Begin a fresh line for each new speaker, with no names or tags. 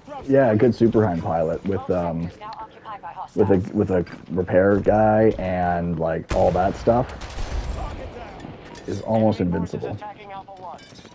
Yeah, a good Superhind pilot with a repair guy and like all that stuff is almost
Enemy forces
invincible.
attacking Alpha 1.